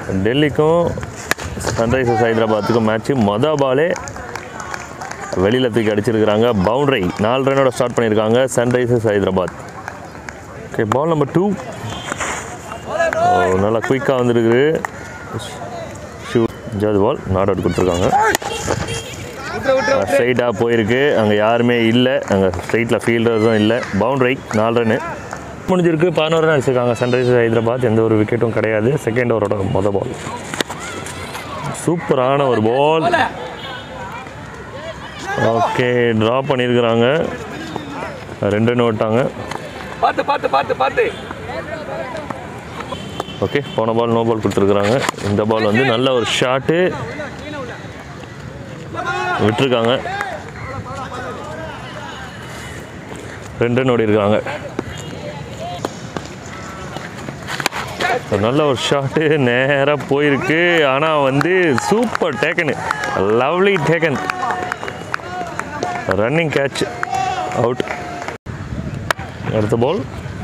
டெல்லிக்கும் Sunrisers ஹைதராபாத்துக்கும் match மொதல் பாலே வெளியில் தூக்கி அடிச்சிருக்கிறாங்க. பவுண்டரி 4 ரன்னோட ஸ்டார்ட் பண்ணியிருக்காங்க Sunrisers Hyderabad. Okay, ball number 2. நல்லா குயிக்காக வந்துருக்குது. ஜாது பால் நாட் அவுட் கொடுத்துருக்காங்க. ஸ்ட்ரைட்டாக போயிருக்கு, அங்கே யாருமே இல்லை, அங்கே ஸ்ட்ரைட்டில் ஃபீல்டர்ஸும் இல்லை. பவுண்டரி 4 ரன்னு முடிஞ்சிருக்கு. 11 ரன் அடிச்சிருக்காங்க சன்ரைசர்ஸ் ஹைதராபாத். எந்த ஒரு விக்கெட்டும் கிடையாது. செகண்ட் ஓவரோட மொதல் பால். சூப்பரான ஒரு பால். ஓகே, ட்ரா பண்ணியிருக்கிறாங்க. 2 ரன் ஓட்டாங்க. ஓகே, போன பால் நோ பால் கொடுத்துருக்குறாங்க. இந்த பால் வந்து நல்ல ஒரு ஷாட்டு விட்டுருக்காங்க. 2 ரன் ஓடி இருக்காங்க. நல்ல ஒரு ஷாட்டு நேராக போயிருக்கு. ஆனால் வந்து super taken, lovely taken, running catch, out. அடுத்த பால்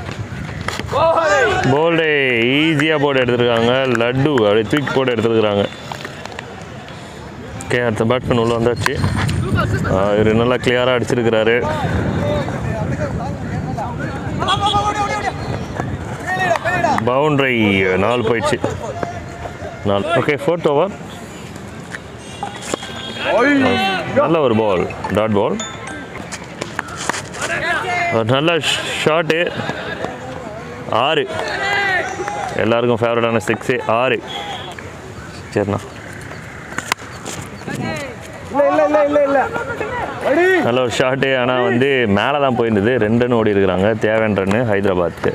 போல்டே ஈஸியாக போட்டு எடுத்துருக்காங்க. லட்டு அப்படியே தூக்கி போட்டு எடுத்துருக்குறாங்க. ஓகே, அடுத்த பேட்ஸ்மேன் உள்ள வந்தாச்சு. இவர் நல்லா கிளியராக அடிச்சிருக்கிறாரு. பவுண்டரி 4 போயிடுச்சு. 4. Okay, 4th over. நல்ல ஒரு பால், டாட் பால். நல்ல ஷாட்டு. 6. எல்லாருக்கும் ஃபேவரட்டான 6. 6. சரிண்ணா, நல்ல ஒரு ஷாட்டு. ஆனால் வந்து மேலே தான் போயிருந்தது. 2 ரன் ஓடி இருக்கிறாங்க. தேவையான ரன்னு ஹைதராபாத்துக்கு.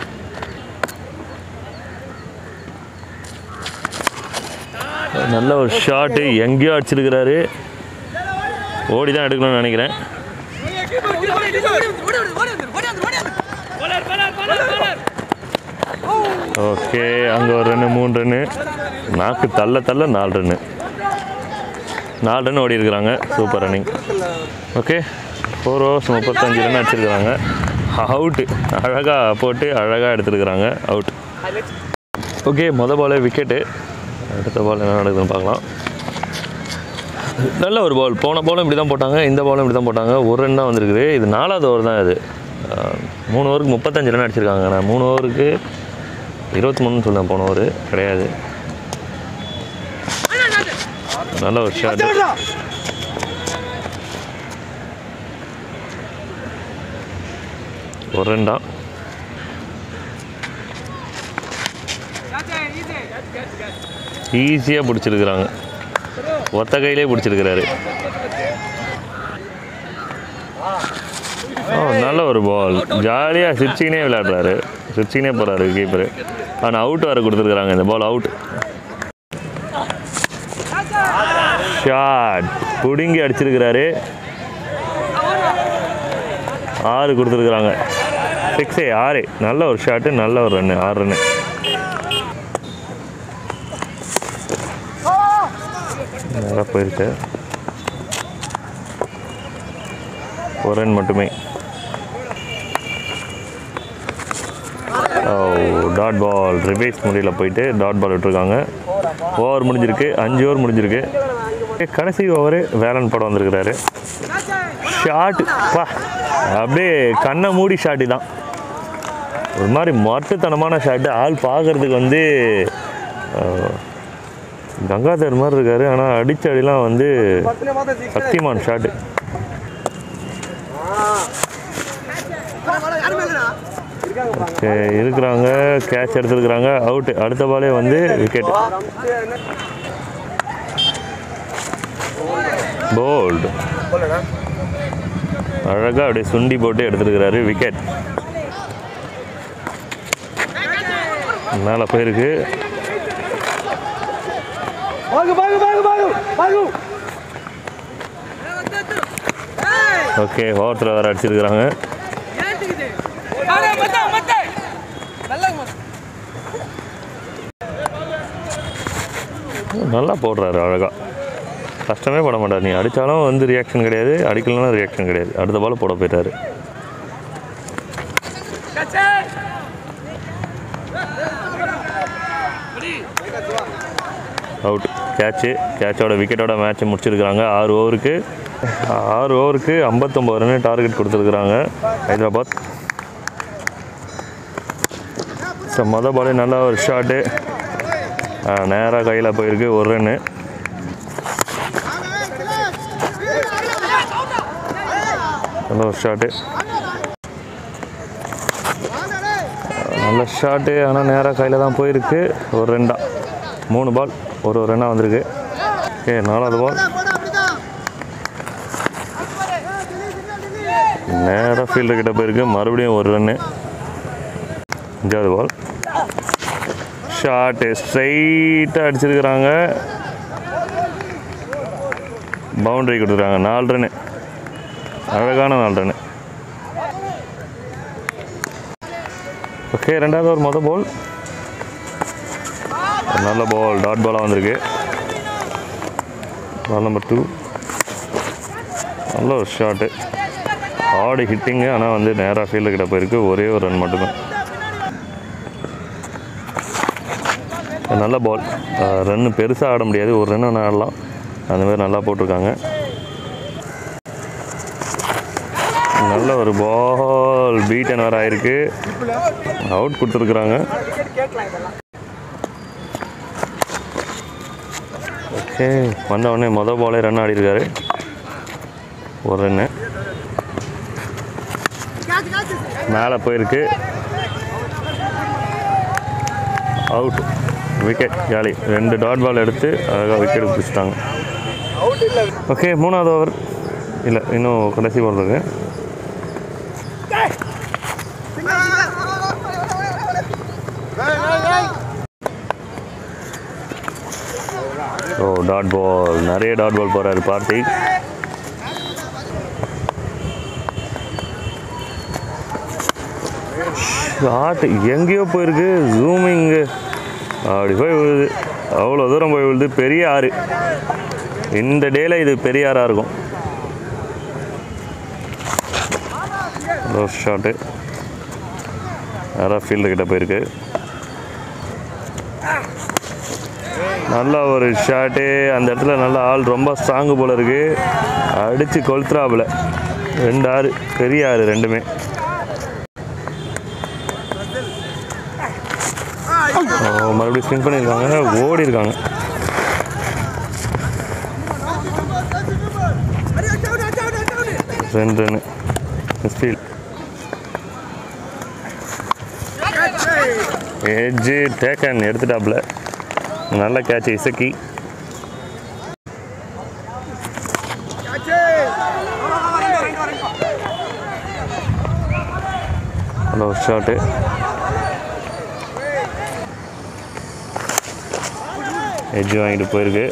நல்ல ஒரு ஷாட்டு, எங்கேயோ அடிச்சிருக்கிறாரு. ஓடி தான் எடுக்கணும்னு நினைக்கிறேன். ஓகே, அங்கே ஒரு ரன்னு, 3 ரன்னு. நாக்கு தள்ள 4 ரன்னு. 4 ரன் ஓடி இருக்கிறாங்க. Super running. Okay, 4 overs 35 run அடிச்சிருக்கிறாங்க. அவுட்டு, அழகாக போட்டு அழகாக எடுத்துருக்குறாங்க. அவுட். ஓகே, மொதல் பாலே விக்கெட்டு. அடுத்த பால் என்ன நடக்குதுன்னு பார்க்கலாம். நல்ல ஒரு பால். போன பாலும் இப்படி தான் போட்டாங்க, இந்த பாலும் இப்படி தான் போட்டாங்க. 1 ரன் தான் வந்திருக்குது. இது 4வது ஓவர் தான். இது 3 ஓவருக்கு 35 ரன் அடிச்சிருக்காங்க. நான் 3 ஓவருக்கு 23 சொல்லுவேன். போன ஓவர் கிடையாது. நல்ல ஒரு ஷாட். ஒரு ரன் தான். ஈஸியாக பிடிச்சிருக்கிறாங்க. ஒத்த கையிலே பிடிச்சிருக்கிறாரு. நல்ல ஒரு பால். ஜாலியாக சிரிச்சிக்கினே விளையாடுறாரு, சிரிச்சிக்கினே போகிறாரு கீப்பரு. ஆனால் அவுட் வர கொடுத்துருக்குறாங்க. இந்த பால் அவுட். ஷாட் பிடுங்கி அடிச்சிருக்கிறாரு. 6 கொடுத்துருக்குறாங்க. 6. 6. நல்ல ஒரு ஷாட்டு, நல்ல ஒரு ரன்னு. 6 ரன்னு. நல்லா போயிருக்கு. 1 ரன் மட்டுமே. Dot ball. ரிவேஸ் முறையில் போயிட்டு டாட் பால் விட்டுருக்காங்க. ஓவர் முடிஞ்சிருக்கு. 5 ஓவர் முடிஞ்சிருக்கு. கடைசி ஓவர் வேலன் படம் வந்திருக்கிறாரு. ஷாட்டு பா, அப்படியே கண்ணை மூடி ஷாட்டு தான். ஒரு மாதிரி மொட்டத்தனமான ஷாட்டு. ஆள் பார்க்குறதுக்கு வந்து கங்காதர் மாதிரி இருக்காரு. ஆனால் அடித்த அடிலாம் வந்து சக்திமான் ஷாட்டு. ஓகே, இருக்கிறாங்க. கேட்ச் எடுத்துருக்குறாங்க. அவுட்டு. அடுத்த பாலே வந்து விக்கெட். போல்டு. அழகாக அப்படியே சுண்டி போட்டு எடுத்துருக்கிறாரு. விக்கெட். மேலே போயிருக்கு. ஓகே, ஓவரத்தில் வேறு அடிச்சிருக்கிறாங்க. நல்லா போடுறாரு அழகாக. கஷ்டமே பட மாட்டார். நீ அடித்தாலும் வந்து ரியாக்ஷன் கிடையாது, அடிக்கலனாலும் ரியாக்ஷன் கிடையாது. அடுத்த பால் போட போயிட்டாரு. அவுட். கேட்சோட விக்கெட்டோட மேட்சை முடிச்சிருக்கிறாங்க. 6 ஓவருக்கு 59 ரன் டார்கெட் கொடுத்துருக்குறாங்க ஹைதராபாத். ஸோ மொதல் பாலே நல்லா ஒரு ஷாட்டு, நேராக கையில் போயிருக்கு. 1 ரன்னு. நல்ல ஒரு ஷாட்டு, நல்ல ஷாட்டு, ஆனால் நேராக கையில் தான் போயிருக்கு. 1 ரன் தான். 3 பால் ஒரு ரன்னாக வந்திருக்கு. ஓகே, 4வது பால் நேராக ஃபீல்டு கிட்ட போயிருக்கு. மறுபடியும் 1 ரன்னு. 5வது பால் ஷாட்டு ஸ்ட்ரைட்டாக அடிச்சிருக்கிறாங்க. பவுண்டரி கொடுத்துருக்காங்க. 4 ரன்னு, அழகான 4 ரன்னு. ஓகே, 2வது ஒரு மொதல் பால் நல்ல பால், டாட் பாலாக வந்திருக்கு. பால் நம்பர் 2 நல்ல ஒரு ஷாட்டு, ஹார்டு ஹிட்டிங்கு, ஆனால் வந்து நேராக ஃபீல்டு கிட்ட போயிருக்கு. ஒரே ஒரு ரன் மட்டும்தான். நல்ல பால், ரன்னு பெருசாக ஆட முடியாது, 1 ரன் ஆனால் ஆடலாம். அந்தமாதிரி நல்லா போட்டிருக்காங்க. நல்ல ஒரு பால், பீட்டன் வேறு ஆயிருக்கு. அவுட் கொடுத்துருக்குறாங்க. ஓகே, வந்தவுடனே மொதல் பாலே ரன் ஆடிருக்காரு. 1 ரன்னு மேலே போயிருக்கு. அவுட், விக்கெட் காலி. 2 டாட் பால் எடுத்து அழகாக விக்கெட் பிடிச்சிட்டாங்க. ஓகே, 3வது ஓவர் இல்லை, இன்னும் கடைசி பால் இருக்கு. ஓ, டாட் பால், நிறைய டாட் பால் போகிறாரு கார்த்திக். ஷாட் எங்கேயோ போயிருக்கு, ஜூமிங்கு அப்படி போய் விழுது. அவ்வளோ தூரம் போய் விழுது. பெரிய ஆறு, இந்த டேல இது பெரிய ஆறாக இருக்கும். ஷாட்டு நேராக ஃபீல்டு கிட்ட போயிருக்கு. நல்ல ஒரு ஷாட்டு, அந்த இடத்துல நல்ல ஆள் ரொம்ப ஸ்ட்ராங்கு போல் இருக்குது. அடித்து கொளுத்துறாப்புல. 2 ஆறு, பெரிய ஆறு ரெண்டுமே. மறுபடியும் ஸ்விங் பண்ணியிருக்காங்க, ஓடி இருக்காங்க. ரெண்டு ரன்னு மிஸ்ஃபீல்ட். எட்ஜு டேக்கன் எடுத்துட்டாப்புல. நல்ல catch Isakki. Hello, shot edge வாங்கிட்டு போயிருக்கு.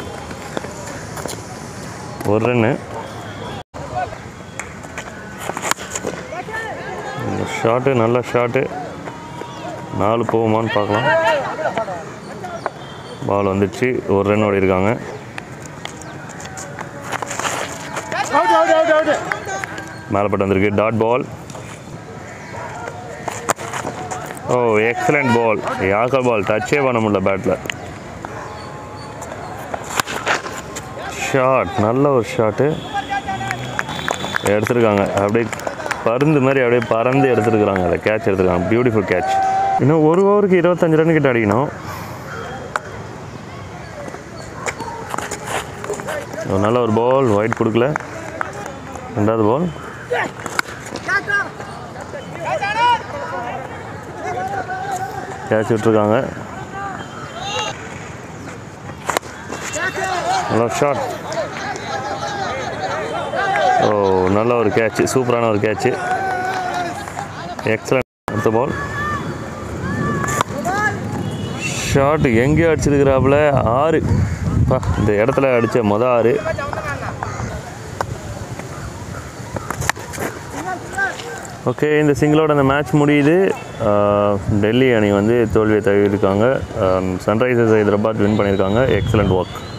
1 ரன்னு. ஷாட்டு நல்ல ஷாட்டு. 4 போகுமான்னு பார்க்கலாம். பால் வந்துடுச்சு. 1 ரன் ஓடி இருக்காங்க. மேலப்பட்டு வந்திருக்கு. Dot ball. Oh, excellent ball. Yorker ball, டச்சே பண்ண முடியல பேட்டில். ஷாட், நல்ல ஒரு ஷாட்டு எடுத்துருக்காங்க. அப்படியே பருந்து மாதிரி அப்படியே பறந்து எடுத்துருக்குறாங்க. அதை கேட்ச் எடுத்துருக்காங்க. Beautiful catch. இன்னும் 1 ஓவருக்கு 25 ரன் கிட்ட அடிக்கணும். நல்ல ஒரு பால், ஒயிட் கொடுக்கல. 2வது பால் கேட்ச் விட்டுருக்காங்க. நல்ல ஷாட். ஓ, நல்ல ஒரு கேட்ச், சூப்பரான ஒரு கேட்சு. எக்ஸலண்ட். அடுத்த பால் ஷாட் எங்கேயோ அடிச்சிருக்கிறாப்புல. 6. இந்த இடத்துல அடித்த மொதல் 6. ஓகே, இந்த சிங்கிளோட அந்த மேட்ச் முடியுது. டெல்லி அணி வந்து தோல்வியை தழுவிருக்காங்க. சன்ரைசர்ஸ் ஹைதராபாத் வின் பண்ணியிருக்காங்க. Excellent work.